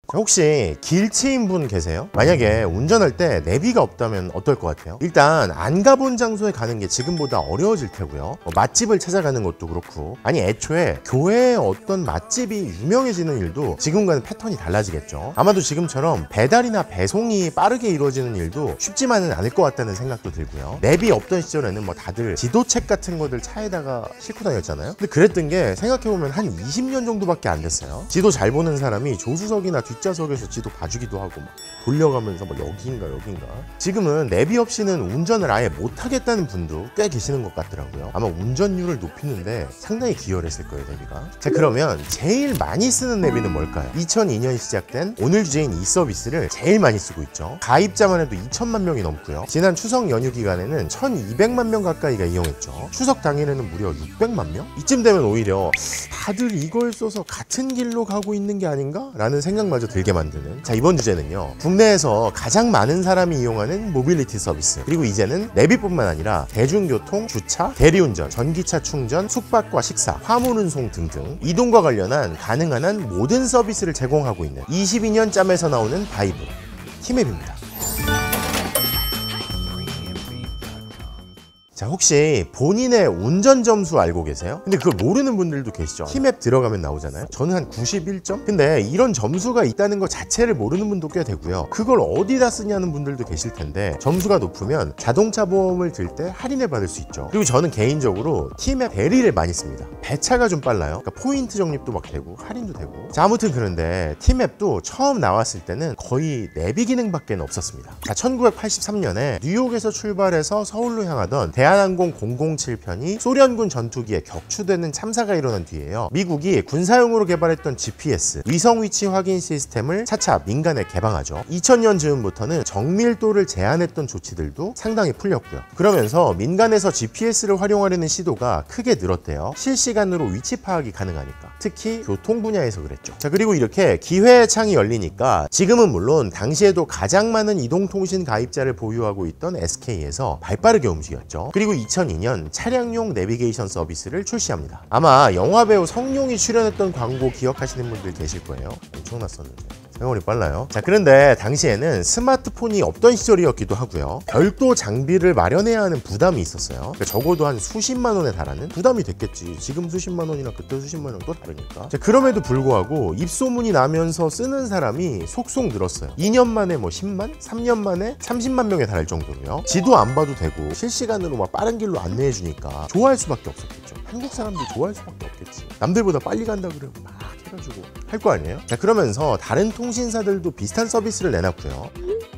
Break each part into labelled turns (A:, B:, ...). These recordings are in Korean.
A: 자, 혹시 길치인 분 계세요? 만약에 운전할 때 내비가 없다면 어떨 것 같아요? 일단 안 가본 장소에 가는 게 지금보다 어려워질 테고요. 맛집을 찾아가는 것도 그렇고, 아니 애초에 교회에 어떤 맛집이 유명해지는 일도 지금과는 패턴이 달라지겠죠. 아마도 지금처럼 배달이나 배송이 빠르게 이루어지는 일도 쉽지만은 않을 것 같다는 생각도 들고요. 내비 없던 시절에는 뭐 다들 지도책 같은 거들 차에다가 싣고 다녔잖아요. 근데 그랬던 게 생각해보면 한 20년 정도밖에 안 됐어요. 지도 잘 보는 사람이 조수석이나 뒷좌석에서 지도 봐주기도 하고 막 돌려가면서 뭐 여기인가. 지금은 내비 없이는 운전을 아예 못하겠다는 분도 꽤 계시는 것 같더라고요. 아마 운전율을 높이는데 상당히 기여했을 거예요, 내비가. 자, 그러면 제일 많이 쓰는 내비는 뭘까요? 2002년 시작된 오늘 주제인 이 서비스를 제일 많이 쓰고 있죠. 가입자만 해도 2천만 명이 넘고요. 지난 추석 연휴 기간에는 1200만 명 가까이가 이용했죠. 추석 당일에는 무려 600만 명? 이쯤 되면 오히려 다들 이걸 써서 같은 길로 가고 있는 게 아닌가? 라는 생각마저 들게 만드는, 자, 이번 주제는요, 국내에서 가장 많은 사람이 이용하는 모빌리티 서비스, 그리고 이제는 내비뿐만 아니라 대중교통, 주차, 대리운전, 전기차 충전, 숙박과 식사, 화물운송 등등 이동과 관련한 가능한 한 모든 서비스를 제공하고 있는 22년 짬에서 나오는 바이브, 티맵입니다. 자, 혹시 본인의 운전 점수 알고 계세요? 근데 그걸 모르는 분들도 계시죠? 티맵 들어가면 나오잖아요. 저는 한 91점? 근데 이런 점수가 있다는 것 자체를 모르는 분도 꽤 되고요. 그걸 어디다 쓰냐는 분들도 계실 텐데, 점수가 높으면 자동차 보험을 들 때 할인을 받을 수 있죠. 그리고 저는 개인적으로 티맵 대리를 많이 씁니다. 배차가 좀 빨라요. 그러니까 포인트 적립도 막 되고 할인도 되고. 자, 아무튼 그런데 티맵도 처음 나왔을 때는 거의 내비 기능밖에 없었습니다. 자, 1983년에 뉴욕에서 출발해서 서울로 향하던 대한항공 007편이 소련군 전투기에 격추되는 참사가 일어난 뒤에요. 미국이 군사용으로 개발했던 GPS, 위성 위치 확인 시스템을 차차 민간에 개방하죠. 2000년 즈음부터는 정밀도를 제한했던 조치들도 상당히 풀렸고요. 그러면서 민간에서 GPS를 활용하려는 시도가 크게 늘었대요. 실시간으로 위치 파악이 가능하니까. 특히 교통 분야에서 그랬죠. 자, 그리고 이렇게 기회의 창이 열리니까 지금은 물론 당시에도 가장 많은 이동통신 가입자를 보유하고 있던 SK에서 발빠르게 움직였죠. 그리고 2002년 차량용 내비게이션 서비스를 출시합니다. 아마 영화배우 성룡이 출연했던 광고 기억하시는 분들 계실 거예요. 엄청났었는데. 세월이 빨라요. 자, 그런데 당시에는 스마트폰이 없던 시절이었기도 하고요. 별도 장비를 마련해야 하는 부담이 있었어요. 그러니까 적어도 한 수십만 원에 달하는 부담이 됐겠지. 지금 수십만 원이나 그때 수십만 원 또 다르니까. 자, 그럼에도 불구하고 입소문이 나면서 쓰는 사람이 속속 늘었어요. 2년 만에 뭐 10만? 3년 만에 30만 명에 달할 정도로요. 지도 안 봐도 되고 실시간으로 막 빠른 길로 안내해 주니까 좋아할 수밖에 없었겠죠. 한국 사람들이 좋아할 수밖에 없겠지. 남들보다 빨리 간다 그러면 막 해가지고 할 거 아니에요? 자, 그러면서 다른 통신사들도 비슷한 서비스를 내놨고요.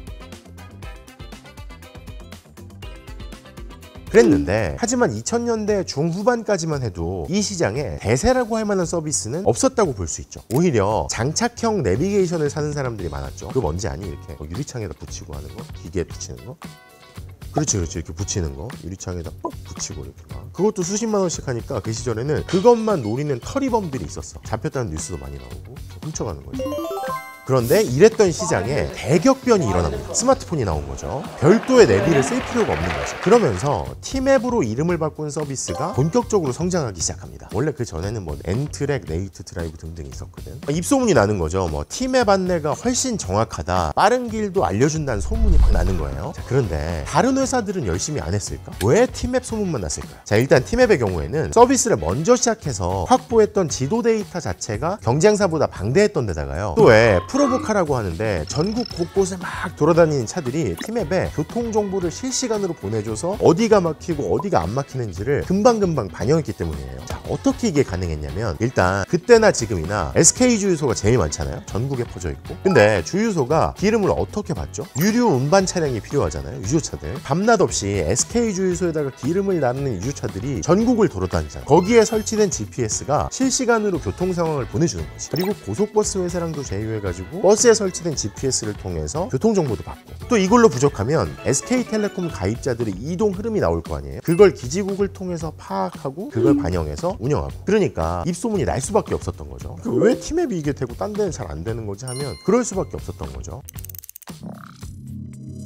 A: 그랬는데, 하지만 2000년대 중후반까지만 해도 이 시장에 대세라고 할 만한 서비스는 없었다고 볼 수 있죠. 오히려 장착형 내비게이션을 사는 사람들이 많았죠. 그거 뭔지 아니? 이렇게 유리창에다 붙이고 하는 거? 기계에 붙이는 거? 그렇지. 이렇게 붙이는 거. 유리창에다 뻑 붙이고 이렇게 막. 그것도 수십만 원씩 하니까 그 시절에는 그것만 노리는 터리범들이 있었어. 잡혔다는 뉴스도 많이 나오고 훔쳐가는 거지. 그런데 이랬던 시장에 대격변이 일어납니다. 스마트폰이 나온 거죠. 별도의 내비를 쓸 필요가 없는 거죠. 그러면서 티맵으로 이름을 바꾼 서비스가 본격적으로 성장하기 시작합니다. 원래 그 전에는 뭐 엔트랙, 네이트 드라이브 등등이 있었거든. 입소문이 나는 거죠. 뭐 티맵 안내가 훨씬 정확하다, 빠른 길도 알려준다는 소문이 막 나는 거예요. 자, 그런데 다른 회사들은 열심히 안 했을까? 왜 티맵 소문만 났을까? 자, 일단 티맵의 경우에는 서비스를 먼저 시작해서 확보했던 지도 데이터 자체가 경쟁사보다 방대했던 데다가요. 또 왜 프로보카라고 하는데 전국 곳곳에 막 돌아다니는 차들이 티맵에 교통 정보를 실시간으로 보내줘서 어디가 막히고 어디가 안 막히는지를 금방금방 반영했기 때문이에요. 자, 어떻게 이게 가능했냐면, 일단 그때나 지금이나 SK 주유소가 제일 많잖아요. 전국에 퍼져 있고. 근데 주유소가 기름을 어떻게 받죠? 유류 운반 차량이 필요하잖아요. 유조차들. 밤낮 없이 SK 주유소에다가 기름을 나르는 유조차들이 전국을 돌아다니잖아요. 거기에 설치된 GPS가 실시간으로 교통 상황을 보내주는 거지. 그리고 고속버스 회사랑도 제휴해가지고 버스에 설치된 GPS를 통해서 교통정보도 받고, 또 이걸로 부족하면 SK텔레콤 가입자들의 이동 흐름이 나올 거 아니에요. 그걸 기지국을 통해서 파악하고 그걸 반영해서 운영하고. 그러니까 입소문이 날 수밖에 없었던 거죠. 왜 티맵이 이게 되고 딴 데는 잘 안 되는 거지 하면 그럴 수밖에 없었던 거죠.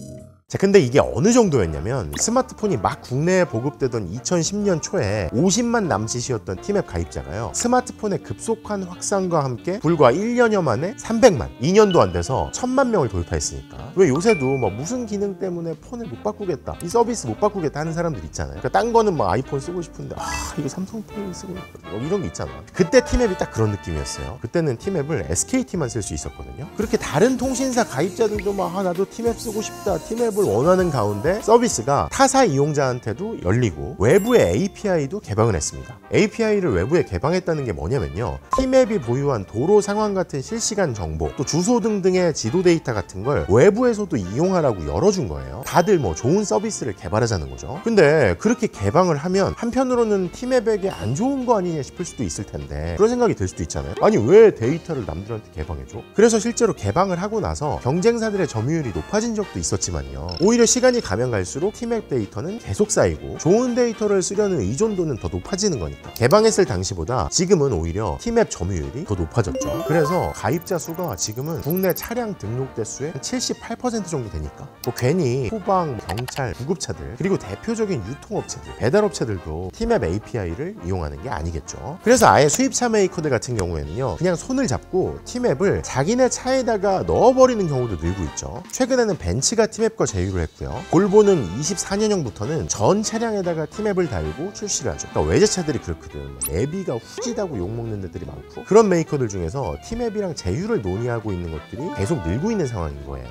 A: 자, 근데 이게 어느 정도였냐면 스마트폰이 막 국내에 보급되던 2010년 초에 50만 남짓이었던 티맵 가입자가요, 스마트폰의 급속한 확산과 함께 불과 1년여 만에 300만, 2년도 안 돼서 1000만 명을 돌파했으니까. 왜 요새도 뭐 무슨 기능 때문에 폰을 못 바꾸겠다, 이 서비스 못 바꾸겠다 하는 사람들 있잖아요. 그러니까 딴 거는 막 아이폰 쓰고 싶은데 이거 삼성페이 쓰고 있거든, 뭐 이런 게 있잖아. 그때 티맵이 딱 그런 느낌이었어요. 그때는 티맵을 SKT만 쓸 수 있었거든요. 그렇게 다른 통신사 가입자들도 막 나도 티맵 쓰고 싶다, 티맵을 원하는 가운데 서비스가 타사 이용자한테도 열리고 외부의 API도 개방을 했습니다. API를 외부에 개방했다는 게 뭐냐면요, 티맵이 보유한 도로 상황 같은 실시간 정보, 또 주소 등등의 지도 데이터 같은 걸 외부에서도 이용하라고 열어준 거예요. 다들 뭐 좋은 서비스를 개발하자는 거죠. 근데 그렇게 개방을 하면 한편으로는 티맵에게 안 좋은 거 아니냐 싶을 수도 있을 텐데, 그런 생각이 들 수도 있잖아요. 아니 왜 데이터를 남들한테 개방해줘? 그래서 실제로 개방을 하고 나서 경쟁사들의 점유율이 높아진 적도 있었지만요, 오히려 시간이 가면 갈수록 티맵 데이터는 계속 쌓이고 좋은 데이터를 쓰려는 의존도는 더 높아지는 거니까 개방했을 당시보다 지금은 오히려 티맵 점유율이 더 높아졌죠. 그래서 가입자 수가 지금은 국내 차량 등록 대수의 78% 정도 되니까 뭐 괜히 소방, 경찰, 구급차들, 그리고 대표적인 유통업체들, 배달업체들도 티맵 API를 이용하는 게 아니겠죠. 그래서 아예 수입차 메이커들 같은 경우에는요, 그냥 손을 잡고 티맵을 자기네 차에다가 넣어버리는 경우도 늘고 있죠. 최근에는 벤츠가 티맵과 제휴를 했고요, 볼보는 24년형부터는 전 차량에다가 티맵을 달고 출시를 하죠. 그러니까 외제차들이 그렇거든, 내비가 후지다고 욕먹는 데들이 많고, 그런 메이커들 중에서 티맵이랑 제휴를 논의하고 있는 것들이 계속 늘고 있는 상황인 거예요.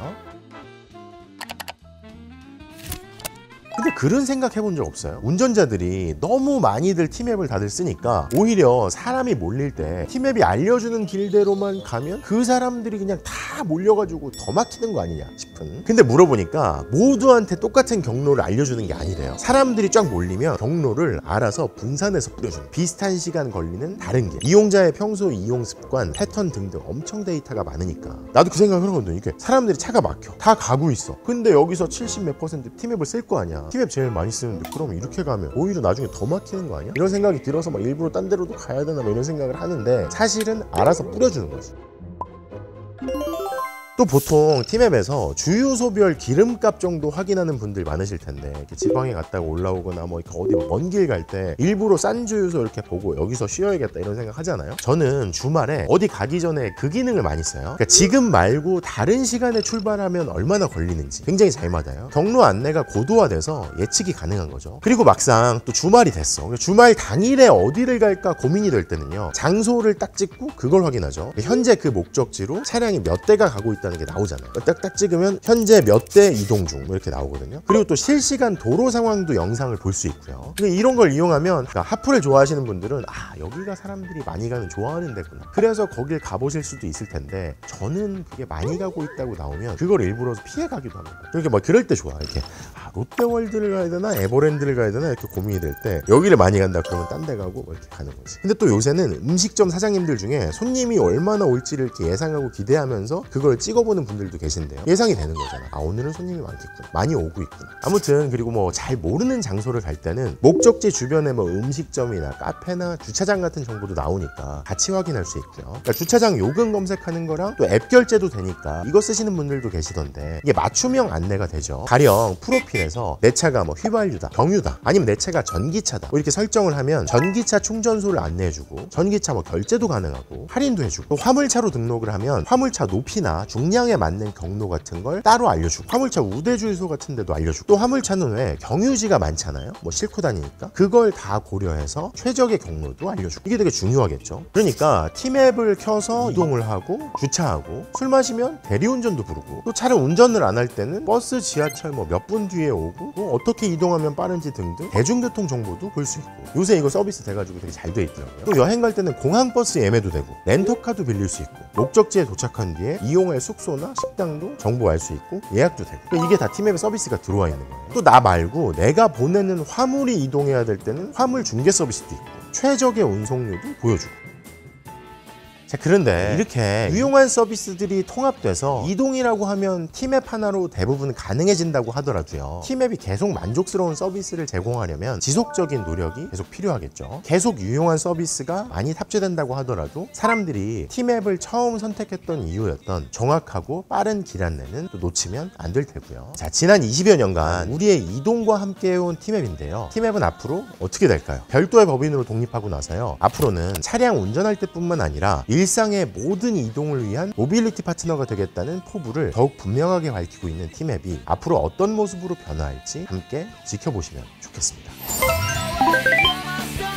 A: 근데 그런 생각 해본 적 없어요? 운전자들이 너무 많이들 티맵을 다들 쓰니까 오히려 사람이 몰릴 때 티맵이 알려주는 길대로만 가면 그 사람들이 그냥 다 몰려가지고 더 막히는 거 아니냐 싶은. 근데 물어보니까 모두한테 똑같은 경로를 알려주는 게 아니래요. 사람들이 쫙 몰리면 경로를 알아서 분산해서 뿌려주는, 비슷한 시간 걸리는 다른 길, 이용자의 평소 이용 습관, 패턴 등등 엄청 데이터가 많으니까. 나도 그 생각을 하거든. 이게 사람들이 차가 막혀, 다 가고 있어. 근데 여기서 70몇 % 티맵을 쓸 거 아니야. 티맵 제일 많이 쓰는데 그럼 이렇게 가면 오히려 나중에 더 막히는 거 아니야? 이런 생각이 들어서 막 일부러 딴 데로도 가야 되나 뭐 이런 생각을 하는데, 사실은 알아서 뿌려주는 거지. 또 보통 티맵에서 주유소별 기름값 정도 확인하는 분들 많으실 텐데, 이렇게 지방에 갔다가 올라오거나 뭐 이렇게 어디 먼 길 갈 때 일부러 싼 주유소 이렇게 보고 여기서 쉬어야겠다 이런 생각 하잖아요. 저는 주말에 어디 가기 전에 그 기능을 많이 써요. 그러니까 지금 말고 다른 시간에 출발하면 얼마나 걸리는지 굉장히 잘 맞아요. 경로 안내가 고도화돼서 예측이 가능한 거죠. 그리고 막상 또 주말이 됐어. 주말 당일에 어디를 갈까 고민이 될 때는요, 장소를 딱 찍고 그걸 확인하죠. 현재 그 목적지로 차량이 몇 대가 가고 있다는 게 나오잖아요. 딱딱 찍으면 현재 몇 대 이동 중 뭐 이렇게 나오거든요. 그리고 또 실시간 도로 상황도 영상을 볼 수 있고요. 이런 걸 이용하면, 그러니까 하프를 좋아하시는 분들은 여기가 사람들이 많이 가는 좋아하는 데구나, 그래서 거길 가보실 수도 있을 텐데, 저는 그게 많이 가고 있다고 나오면 그걸 일부러 피해 가기도 합니다. 그러니까 뭐 그럴 때 좋아. 이렇게 롯데월드를 가야 되나 에버랜드를 가야 되나 이렇게 고민이 될 때 여기를 많이 간다 그러면 딴 데 가고 뭐 이렇게 가는 거지. 근데 또 요새는 음식점 사장님들 중에 손님이 얼마나 올지를 이렇게 예상하고 기대하면서 그걸 찍어보는 분들도 계신데요, 예상이 되는 거잖아. 오늘은 손님이 많겠구나, 많이 오고 있구나. 아무튼 그리고 뭐 잘 모르는 장소를 갈 때는 목적지 주변에 뭐 음식점이나 카페나 주차장 같은 정보도 나오니까 같이 확인할 수 있고요. 그러니까 주차장 요금 검색하는 거랑 또 앱 결제도 되니까 이거 쓰시는 분들도 계시던데, 이게 맞춤형 안내가 되죠. 가령 프로필에서 내 차가 뭐 휘발유다, 경유다, 아니면 내 차가 전기차다 뭐 이렇게 설정을 하면 전기차 충전소를 안내해주고 전기차 뭐 결제도 가능하고 할인도 해주고, 또 화물차로 등록을 하면 화물차 높이나 중량에 맞는 경로 같은 걸 따로 알려주고, 화물차 우대 주유소 같은 데도 알려주고, 또 화물차는 왜 경유지가 많잖아요, 뭐 싣고 다니니까 그걸 다 고려해서 최적의 경로도 알려주고. 이게 되게 중요하겠죠. 그러니까 티맵을 켜서 이동을 하고 주차하고, 술 마시면 대리운전도 부르고, 또 차를 운전을 안 할 때는 버스, 지하철 뭐 몇 분 뒤에 오고, 뭐 어떻게 이동하면 빠른지 등등 대중교통 정보도 볼 수 있고, 요새 이거 서비스 돼가지고 되게 잘 돼 있더라고요. 또 여행 갈 때는 공항버스 예매도 되고, 렌터카도 빌릴 수 있고, 목적지에 도착한 뒤에 이용할 숙소나 식당도 정보 알 수 있고, 예약도 되고. 그러니까 이게 다 티맵에 서비스가 들어와 있는 거예요. 또 나 말고 내가 보내는 화물이 이동해야 될 때는 화물 중개 서비스도 있고, 최적의 운송료도 보여주고. 자, 그런데 이렇게 유용한 서비스들이 통합돼서 이동이라고 하면 티맵 하나로 대부분 가능해진다고 하더라도요, 티맵이 계속 만족스러운 서비스를 제공하려면 지속적인 노력이 계속 필요하겠죠. 계속 유용한 서비스가 많이 탑재된다고 하더라도 사람들이 티맵을 처음 선택했던 이유였던 정확하고 빠른 길 안내는 또 놓치면 안 될 테고요. 자, 지난 20여 년간 우리의 이동과 함께 해온 티맵인데요, 티맵은 앞으로 어떻게 될까요? 별도의 법인으로 독립하고 나서요, 앞으로는 차량 운전할 때뿐만 아니라 일상의 모든 이동을 위한 모빌리티 파트너가 되겠다는 포부를 더욱 분명하게 밝히고 있는 티맵이 앞으로 어떤 모습으로 변화할지 함께 지켜보시면 좋겠습니다.